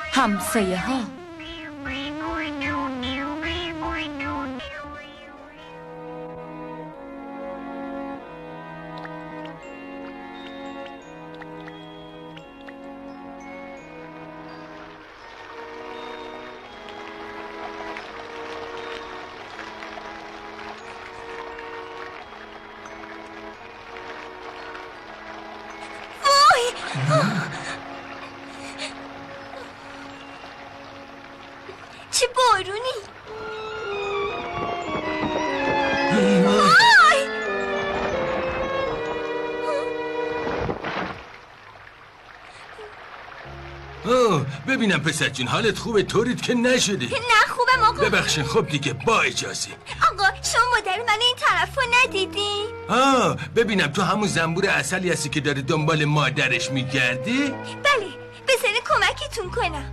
همسایه ها. چه بارونی! ببینم پسر جون، حالت خوبه؟ طوریت که نشده. نه خوبم آقا. ببخشین. خب دیگه با اجازه. آقا شما مادر من این طرفو ندیدی؟ ببینم تو همون زنبور عسلی هستی که داره دنبال مادرش میگردی؟ بله، بذارین کمکتون کنم.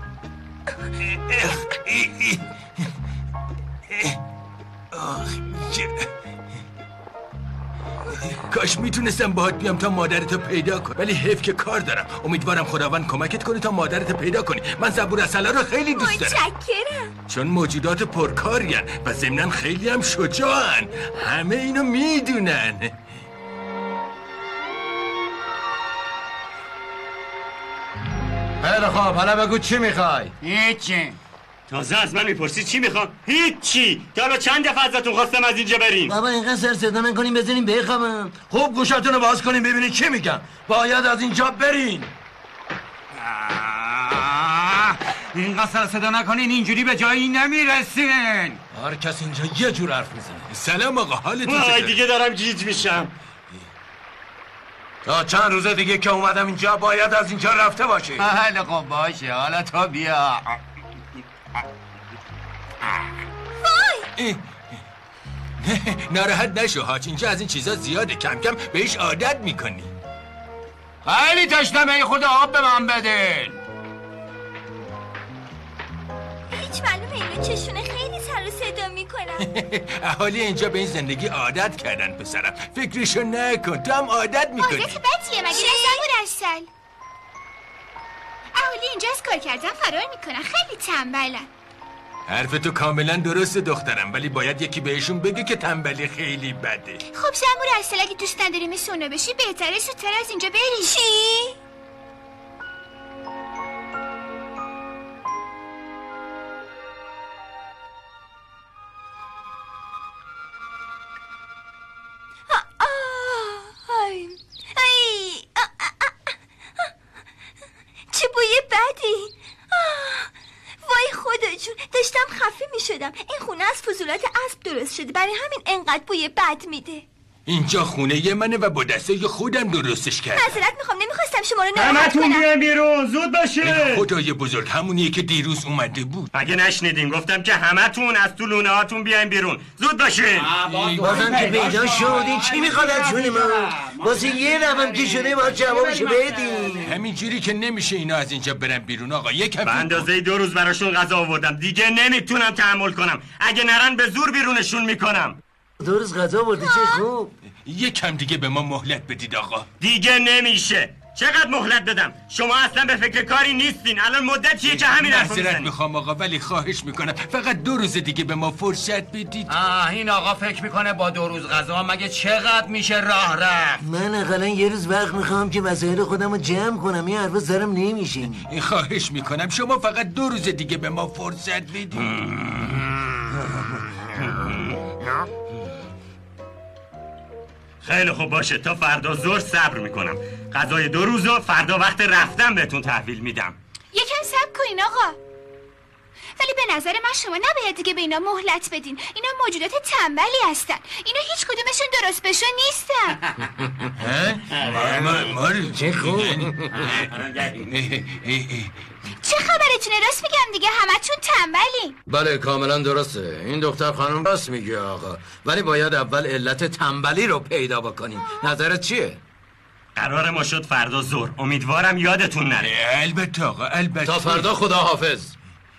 کاش میتونستم باهات بیام تا مادرتو پیدا کنم، ولی حیف که کار دارم. امیدوارم خداوند کمکت کنه تا مادرتو پیدا کنی. من زنبور عسلا رو خیلی دوست دارم. متشکرم. چون موجودات پرکارین و ضمناً خیلی هم شجاعن. همه اینو میدونن. خیلی خب، حالا بگو چی میخوای؟ هیچی. تازه از من میپرسی چی میخوام؟ هیچی. تا حالا چند دفعه ازتون خواستم از اینجا برین. بابا اینقدر سر صدا نکنیم، بزنیم بخوابم. خوب گوشتون رو باز کنیم ببینید چی میگن. باید از اینجا برین. اینقدر سر صدا نکنین، اینجوری به جایی نمیرسین. هر کس اینجا یه جور حرف میزنه. سلام آقا، حالتون وای چطوره؟ دیگه دارم گیج میشم. تا چند روز دیگه که اومدم اینجا باید از اینجا رفته باشی. خیلی خب باشه، حالا تو بیا. ناراحت نشو هاچ، اینجا از این چیزا زیاده. کم کم بهش عادت میکنی. خیلی تشنمه، خود آب به من بدین. هیچ معلومه اینو چشونه خیلی سر و صدا میکنن. اهالی اینجا به این زندگی عادت کردن پسرم. فکرشو نکن، تو هم عادت میکنی. عادت بدیه مگه زنبور عسل؟ اهالی اینجا از کار کردن فرار میکنن، خیلی تنبلن. حرف تو کاملا درسته دخترم، ولی باید یکی بهشون بگه که تنبلی خیلی بده. خب زنبور عسل اگه دوست نداری مثل اونا بشی بهتره زودتر از اینجا بری. چی؟ چه بوی بدی. وای خدا جون، داشتم خفه می شدم. این خونه از فضولات اسب درست شده، برای همین انقدر بوی بد میده. اینجا خونه منه و با دستای خودم درستش کردم. معذرت میخوام، نمیخواستم شما رو ناراحت همتون کنم. بیاین بیرون، زود باشه. خدای بزرگ، همونیه که دیروز اومده بود. اگه نشنیدین گفتم که همتون از تو لونه هاتون بیاین بیرون، زود باشه. بازم که پیدا شدی چی میخواد از جون من؟ واسه یه لبم که شده باید جوابشو بدی. همینجوری که نمیشه اینا از اینجا برن بیرون آقا. یکم به اندازه 2 روز براشون غذا آوردم، دیگه نمیتونم تحمل کنم. اگه نرن به زور بیرونشون میکنم. 2 روز غذا آوردی، چه خوب. یکم دیگه به ما مهلت بدید آقا. دیگه نمیشه. چقدر مهلت بدم؟ شما اصلا به فکر کاری نیستین. الان مدتیه که همین حرفو معذرت میزنید. میخوام آقا، ولی خواهش میکنم فقط 2 روز دیگه به ما فرصت بدید. این آقا فکر میکنه با 2 روز غذا مگه چقدر میشه راه رفت؟ من اقلا یه روز وقت میخوام که وسایل خودم رو جمع کنم. این حرفا سرم نمیشه. خواهش میکنم شما فقط 2 روز دیگه به ما فرصت بدید. خیلی خوب باشه، تا فردا ظهر صبر میکنم. غذای 2 روزو فردا وقت رفتن بهتون تحویل میدم. یکم صبر کنین آقا. ولی به نظر من شما نباید دیگه به اینا مهلت بدین. اینا موجودات تنبلی هستن. اینا هیچ کدومشون درست بشو نیستن. ماری چه خوب. چه خبرتونه؟ راست میگم دیگه، همتون تنبلین. بله کاملا درسته. این دختر خانم راست میگه آقا، ولی باید اول علت تنبلی رو پیدا بکنیم. نظرت چیه؟ قرار ما شد فردا ظهر. امیدوارم یادتون نره. البته آقا، البته. تا فردا خدا حافظ.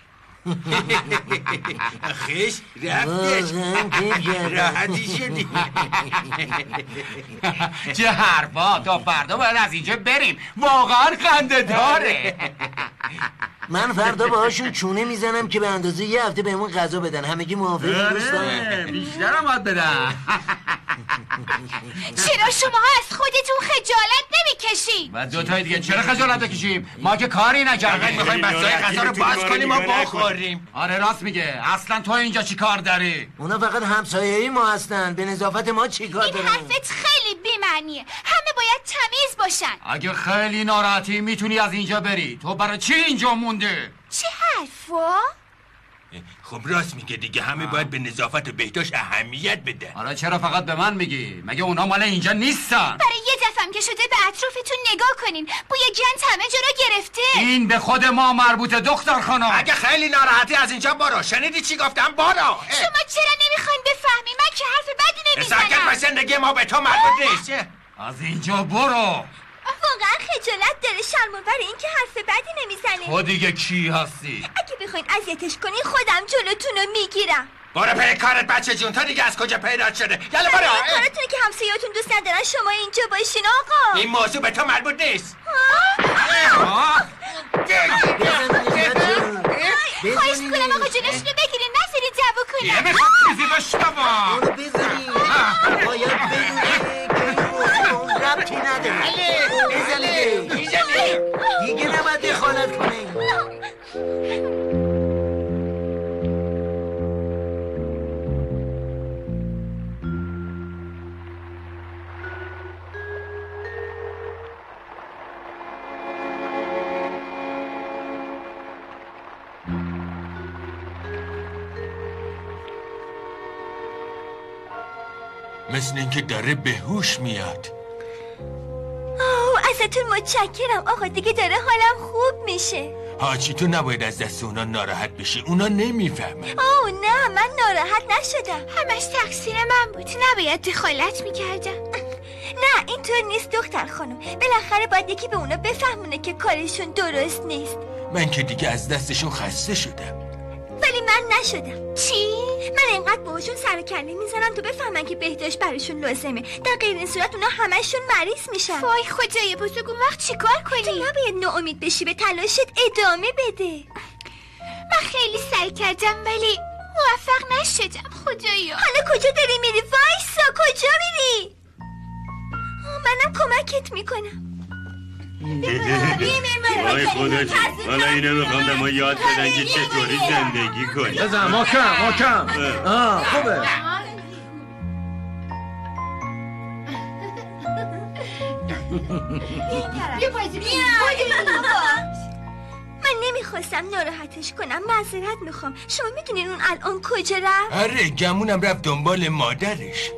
خیش رفتش. راحتی شدی. چه حرفا، تا فردا باید از اینجا بریم. واقعا خنده داره. من فردا باهاشون چونه میزنم که به اندازه یه هفته بهمون غذا بدن. همگی موافقین دوستان؟ بیشتر هم باید بدن. چرا شماها از خودتون خجالت نمیکشید؟ و دوتای دیگه چرا خجالت بکشیم؟ ما که کاری نکردیم. میخوایم بسای غذا رو باز کنیم و بخوریم. آره راست میگه. اصلا تو اینجا چی کار داری؟ اونا فقط همسایه‌ای ما هستن. به نظافت ما چی کار این دارن؟ حرفت خیلی بی‌معنیه. همه باید تمیز باشن. اگه خیلی ناراحتی میتونی از اینجا بری. تو برای چی اینجا مونده؟ چه حرفا؟ خب راست میگه دیگه. همه باید به نظافت و بهداشت اهمیت بدن. حالا چرا فقط به من میگی؟ مگه اونا مال اینجا نیستن؟ برای یه دفعم که شده به اطرافتون نگاه کنین. بوی گند همه جا رو گرفته. این به خود ما مربوطه دختر خانم. اگه خیلی ناراحتی از اینجا برو. شنیدی چی گفتم؟ برو. شما چرا نمیخواین بفهمی؟ من که حرف بدی نمیزنم. ساکت باش، زندگی ما به تو مربوط نیست. از اینجا برو. واقعا خجالت داره شرم‌آور این که حرف بدی نمیزنه. تو دیگه کی هستی؟ اگه بخواین اذیتش کنین خودم جلوتون رو میگیرم. برو پی کارت بچه جون. تا دیگه از کجا پیدا شده؟ یلا برو. کارتونه که همسایه‌تون دوست ندارن شما اینجا باشین آقا. این موضوع به تو مربوط نیست. خواهش میکنم آقا جلوشون رو بگیرین. نذارین دعوا کنن. میخواد چیزی بشنوم. اونو بزنی. باید بدونی که این موضوع ربطی نداره. بزنی دیگه نباید دخالت کنی. مثل اینکه داره به هوش میاد. ازتون متشکرم آقا. دیگه داره حالم خوب میشه. حاجی تو نباید از دست اونا ناراحت بشی. اونا نمیفهمن. نه من ناراحت نشدم. همش تقصیر من بود. نباید دخالت میکردم. نه اینطور نیست دختر خانم. بالاخره باید یکی به اونا بفهمونه که کارشون درست نیست. من که دیگه از دستشون خسته شدم. ولی من نشدم. چی؟ من اینقدر باهاشون سر و کله میزنم تو بفهمن که بهداشت براشون لازمه. در غیر این صورت اونا همشون مریض میشن. وای خدای بزرگ. اون وقت چیکار کنی؟ تو نباید ناامید بشی. به تلاشت ادامه بده. من خیلی سعی کردم ولی موفق نشدم. خدایا. حالا کجا داری میری؟ وایسا کجا میری؟ منم کمکت میکنم. وای خدا جون. حالا اینو میخوام به ما یاد بدن که چطوری زندگی کنیم. بزن محکم. خوبه. من نمیخواستم ناراحتش کنم. معذرت میخوام. شما میدونین اون الان کجا رفت؟ آره گمونم رفت دنبال مادرش.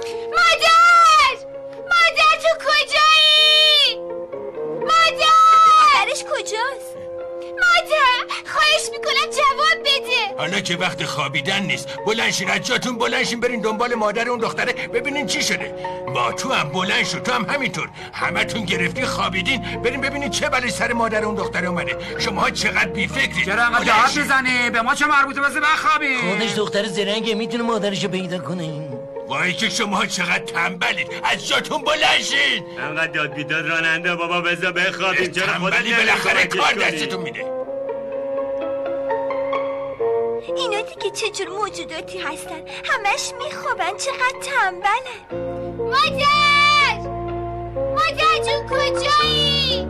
مادر تو کجایی؟ مادرش کجاست؟ مادر خواهش میکنم جواب بده. حالا که وقت خوابیدن نیست. بلنشین از جاتون. بلنشین برین دنبال مادر اون دختره ببینین چی شده. با تو هم بلند شد. تو هم همینطور. همتون گرفتی خوابیدین. برین ببینین چه بلایی سر مادر اون دختره اومده. شماها چقدر بیفکرید. چرا انقدر داد میزنی؟ به ما چه مربوطه؟ بس بخوابی. خودش دختر زرنگه. میتونه مادرشو پیدا کنه. وای که شماها چقدر تنبلید. از جاتون بلنشین. انقدر داد بیداد راننده بابا بذار بخوابیم. چرا خودت تنبلی بالاخره کار دستتون میده. اینا دیگه چه جور موجوداتی هستن؟ همش میخوابن. چقدر تنبلن. مادر جون کجایی؟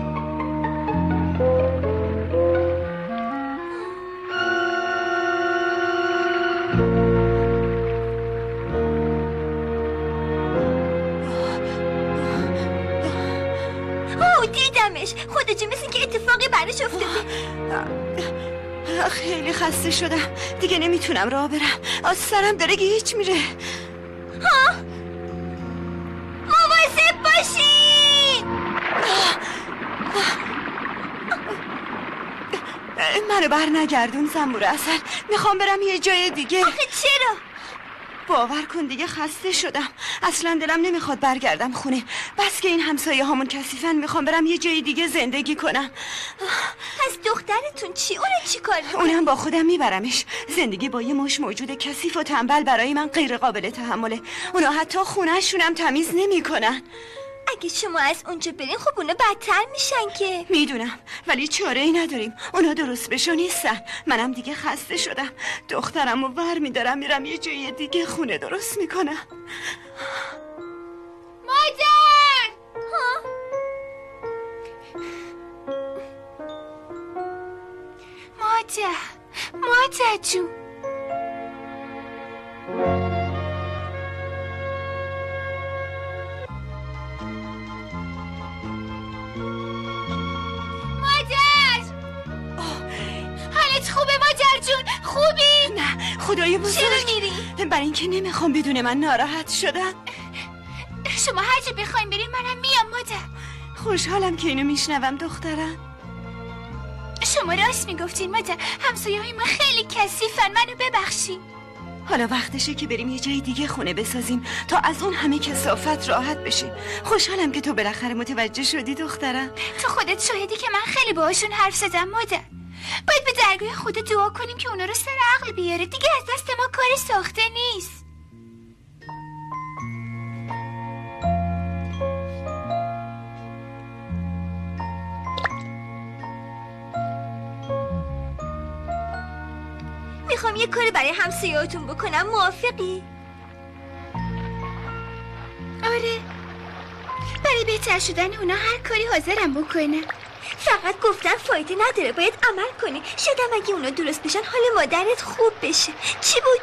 دیدمش. خدا جون مثل که اتفاقی براش افتاده. خیلی خسته شدم. دیگه نمیتونم راه برم. از سرم داره گیج میره. مواظب باشین. منو بر نگردون زنبور عسل. میخوام برم یه جای دیگه. آخه چرا؟ باور کن دیگه خسته شدم. اصلا دلم نمیخواد برگردم خونه. بس که این همسایه هامون کثیفن. میخوام برم یه جای دیگه زندگی کنم. پس دخترتون چی؟ اونو چی کار میکنه؟ اونم با خودم میبرمش. زندگی با یه مش موجود کثیف و تنبل برای من غیر قابل تحمله. اونا حتی خونه‌شونم تمیز نمیکنن. اگه شما از اونجا برین خب اونا بدتر میشن که. میدونم ولی چاره ای نداریم. اونا درست بشو نیستن. منم دیگه خسته شدم. دخترمو ور میدارم میرم یه جای دیگه خونه درست میکنم. مادر! مادر جون. حالت خوبه مادر جون؟ خوبی؟ نه خدای بزرگ. چرا میری؟ برای اینکه نمیخوام بدون من ناراحت شدم. شما هر جا بخواین بریم منم میام مادر. خوشحالم که اینو میشنوم دخترم. شما راست میگفتین مادر، همسایه‌های ما خیلی کثیفن، منو ببخشین. حالا وقتشه که بریم یه جای دیگه خونه بسازیم تا از اون همه کثافت راحت بشیم. خوشحالم که تو بالاخره متوجه شدی دخترم. تو خودت شاهدی که من خیلی باهاشون حرف زدم مادر. باید به درگاه خدا دعا کنیم که اونا رو سر عقل بیاره. دیگه از دست ما کاری ساخته نیست. میخوام یه کاری برای همسایه‌هاتون بکنم، موافقی؟ آره، برای بهتر شدن اونا هر کاری حاضرم بکنم. فقط گفتن فایده نداره، باید عمل کنی. شاید اگه اونا درست بشن حال مادرت خوب بشه. چی بود؟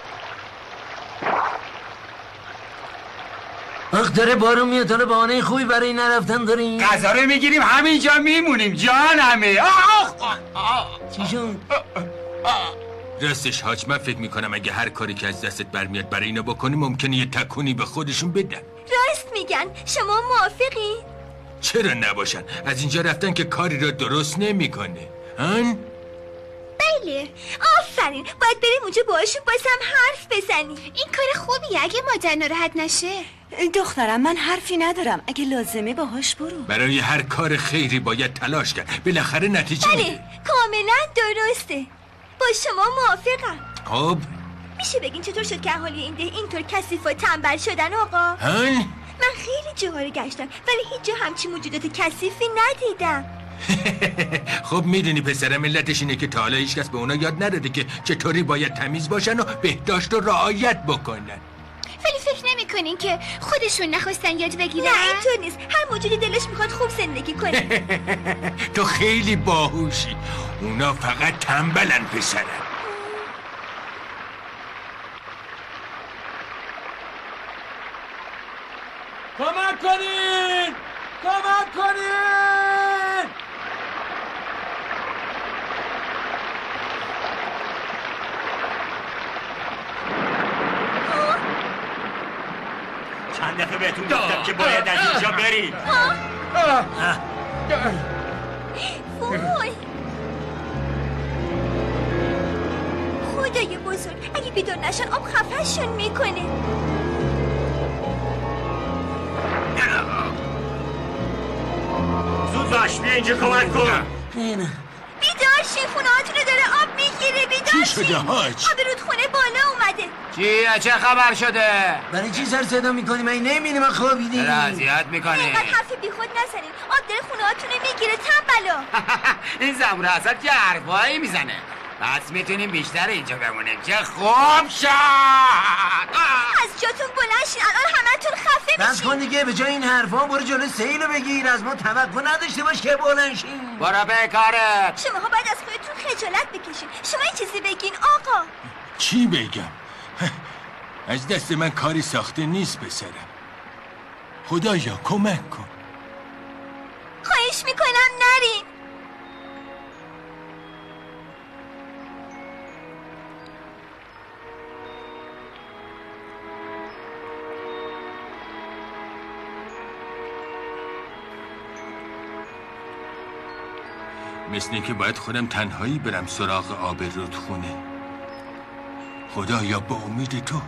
آخ داره بارون میاد. حالا بهانه خوبی برای نرفتن داریم. غذا رو میگیریم همینجا میمونیم جانمه. چی شد؟ راستش حاج، من فکر میکنم اگه هر کاری که از دستت برمیاد برای اینا بکنی ممکنه یه تکونی به خودشون بدن. راست میگن. شما موافقی؟ چرا نباشن؟ از اینجا رفتن که کاری را درست نمیکنه. هن؟ بله آفرین. باید بریم اونجا باهاشون بازم حرف بزنیم. این کار خوبیه اگه مادر ناراحت نشه. دخترم من حرفی ندارم، اگه لازمه باهاش برو. برای هر کار خیری باید تلاش کرد، بالاخره نتیجه بله میده. کاملا درسته. با شما موافقم. خب میشه بگین چطور شد که اهالی این ده اینطور کثیف و تنبل شدن آقا؟ هن؟ من خیلی جاها رو گشتم ولی هیچ جا همچی موجودات کثیفی ندیدم. خب میدونی پسر ملتش اینه که تا حالا هیچ کس به اونا یاد نداده که چطوری باید تمیز باشن و بهداشت و رعایت بکنن. ولی فکر نمی‌کنین که خودشون نخواستن یاد بگیرن؟ نه اینطور نیست. هر موجودی دلش میخواد خوب زندگی کنه. تو خیلی باهوشی. اونا فقط تنبلن پسرم. کمک کنین! کمک کنین! چند دفعه بهتون گفتم که باید از اینجا برید. وای خدای بزرگ، اگه بیدار نشن آب خفه‌شون میکنه. زود باش بیا اینجا کمک کن. بیدار شین، خونه‌هاتونو داره آب میگیره. بیدار چی شده شین. حاج؟ آب رودخونه بالا اومده. چیه؟ چه خبر شده؟ برای چی سر صدا میکنی؟ من نمیبینی من خوابیدی؟ اذیت میکنی. اینقدر حرف بیخود نزنین. آب داره خونه‌هاتونو میگیره تنبلا. این زمور حسد که حرفایی میزنه. پس میتونیم بیشتر اینجا بمونیم. چه خوب شد. از جاتون بلند شین، الان همتون خفه بس میشین. کن دیگه، به جای این حرفا برو جلو سیلو بگیر. از ما توقع نداشته باش که بلند شیم. برو به کارت. شماها باید از خودتون خجالت بکشین. شما یه چیزی بگین آقا. چی بگم؟ از دست من کاری ساخته نیست پسرم. خدایا کمک کن. خواهش میکنم نرین. مثل اینکه باید خودم تنهایی برم سراغ آب رودخونه. خدایا به امید تو.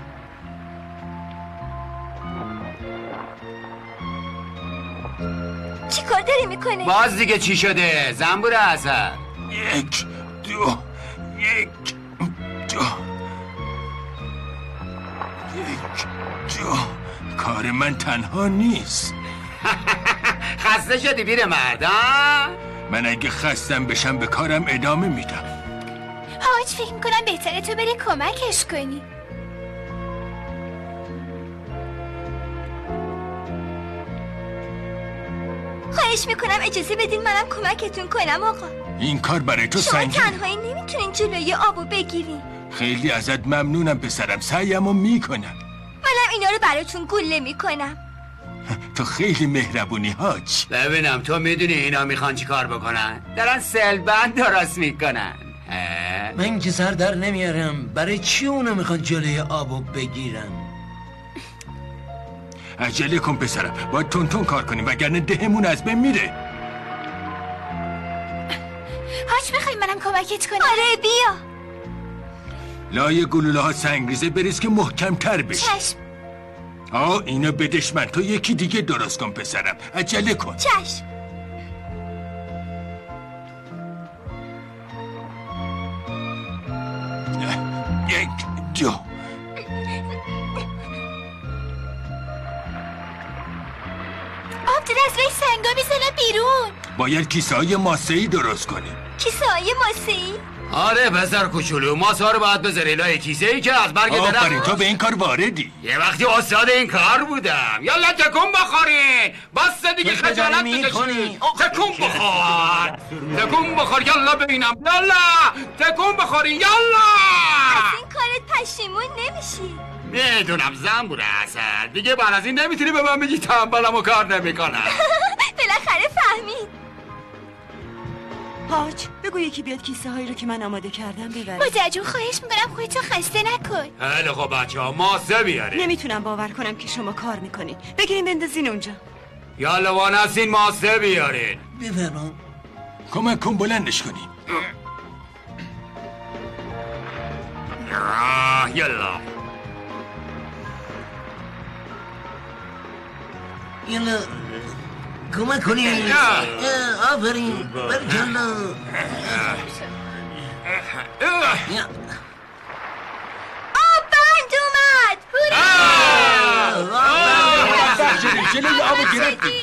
چی کار داری میکنه؟ باز دیگه چی شده؟ زنبور حسد. یک دو کار من تنها نیست. خسته شدی پیر مرد ها؟ من اگه خستم بشم به کارم ادامه میدم. حاج فکر میکنم بهتره تو بری کمکش کنی. خواهش میکنم اجازه بدین منم کمکتون کنم آقا. این کار برای تو شما سنگینه. تنهایی نمیتونین جلوی آبو بگیرین. خیلی ازت ممنونم پسرم، سعیمو میکنم. منم اینا رو براتون گله میکنم. تو خیلی مهربونی حاج. ببینم تو میدونی اینا میخوان چی کار بکنن؟ دارن سلبند درست میکنن. من که سر در نمیارم برای چی اونا میخوان جلوی آبو بگیرن؟ عجله کن پسرم، باید تون کار کنیم وگرنه دهمون از بین میره. حاج میخوای منم کمکت کنم؟ آره بیا. لای گلوله ها سنگریزه بریز که محکم تر بشه. چشم. اینو بدش من، تو یکی دیگه درست کن پسرم، عجله کن. چشم. یک دو. آب داره از روی سنگا میزنه بیرون. باید کیسه های ماسه‌ای درست کنیم. کیسه های ماسه‌ای؟ آره بذار کوچولو، ماسه رو باید بذاری لای کیسه‌ای که از برگ درخت. آفرین، تو به این کار واردی. یه وقتی استاد این کار بودم. یالا تکون بخورین. بس دیگه خجالت بکشین. تکون بخور. تکون بخور یالا ببینم. یالا تکون بخورین یالا. از این کارت پشیمون نمیشی. میدونم زنبور اثر دیگه بعد از این نمیتونی به من بگی تنبلم و کار نمیکنم. بالاخره فهمید. حاج بگو یکی بیاد کیسه هایی رو که من آماده کردم ببره. مادر جون خواهش میکنم خودتو خسته نکن. خیلی خب بچه‌ها ماسه بیارین. نمیتونم باور کنم که شما کار میکنین. بگیرین بندازین اونجا. یالا وانستین ماسه بیارین. بفرما. کمک کن بلندش کنیم. یالا یالا کمک کنین. آفرین برکلا. آب بند اومد. جلوی آبو گرفتیم.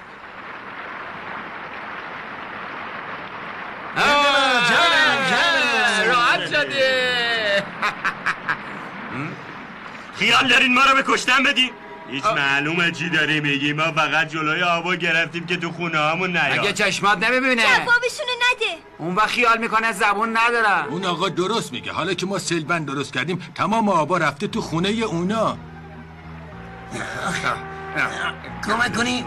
راحت شدی. خیال دارین ما رو به کشتن بدین؟ هیچ معلومه چی داری میگی، ما فقط جلوی آبو گرفتیم که تو خونه همون نیا. اگه چشمات نمیبینه جوابشونو نده. اون وقت خیال میکنه زبون ندارم. اون آقا درست میگه، حالا که ما سیلبند درست کردیم تمام آبا رفته تو خونه اونا. کمک کنی.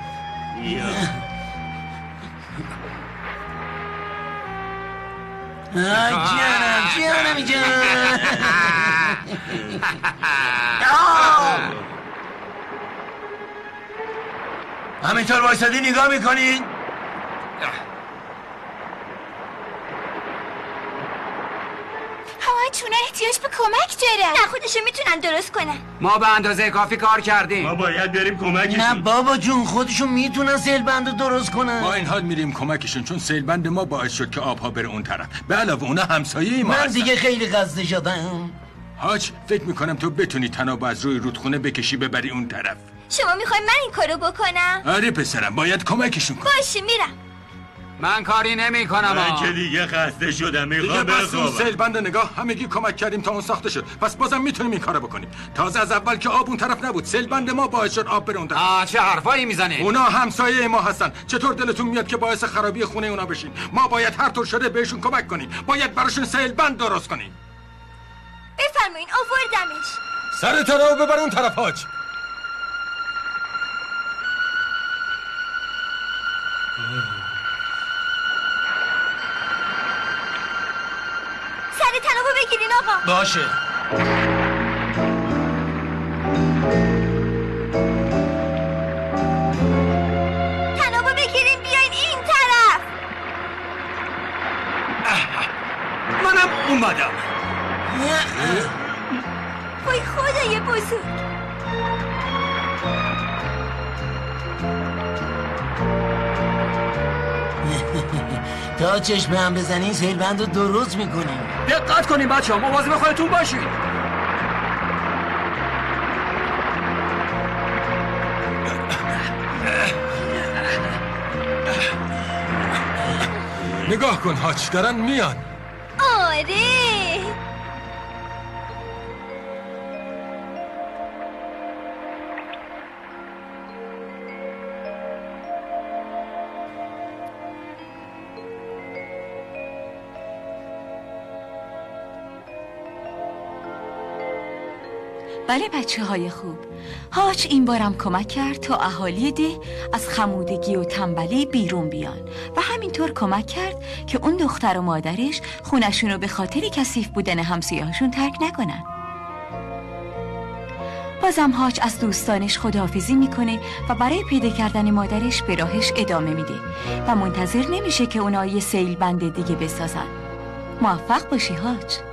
جانم جان. همینطور وایسادی نگاه میکنین؟ حاج احتیاج به کمک دارن. نه خودشون میتونن درست کنن. ما به اندازه کافی کار کردیم. ما باید بریم کمکشون. نه بابا جون خودشون میتونن سیلبند رو درست کنن. با این حال میریم کمکشون، چون سیلبند ما باعث شد که آبها بره اون طرف. به علاوه اونا همسایه ما من هستن. دیگه خیلی خسته شدم. حاج فکر میکنم تو بتونی تنابو از روی رودخونه بکشی ببری اون طرف. شما میخواین من این کارو بکنم؟ آره پسرم، باید کمکشون کنی. باشه میرم. من کاری نمی کنم. من که دیگه خسته شدم، دیگه میخوام بس اون بخوابم. سیلبند نگاه، همگی کمک کردیم تا اون ساخته شد، پس بازم میتونیم این کارو بکنیم. تازه از اول که آب اون طرف نبود، سیلبند ما باعث شد آب بره اون طرف. چه حرفایی میزنی؟ اونا همسایه ما هستن. چطور دلتون میاد که باعث خرابی خونه اونا بشین؟ ما باید هر طور شده بهشون کمک کنیم. باید براشون سیلبند درست کنیم. بفرمایین آوردمش. سر تنابو ببر اون طرف حاج. سر تنابو بگیرین آقا. باشه. تنابو بگیرین بیاین این طرف. منم اومدم. وای خدای بزرگ. تا چشم هم بزنین سیلبند رو درست میکنیم. دقت کنین بچه ها، مواظب خودتون باشین. نگاه کن هاچ، دارن میان. آره. بله بچه های خوب، هاچ این بارم کمک کرد تا اهالی ده از خمودگی و تنبلی بیرون بیان و همینطور کمک کرد که اون دختر و مادرش خونشون رو به خاطر کثیف بودن همسایه‌هاشون ترک نکنن. بازم هاچ از دوستانش خداحافظی میکنه و برای پیدا کردن مادرش به راهش ادامه میده و منتظر نمیشه که اونا یه سیل بند دیگه بسازن. موفق باشی هاچ.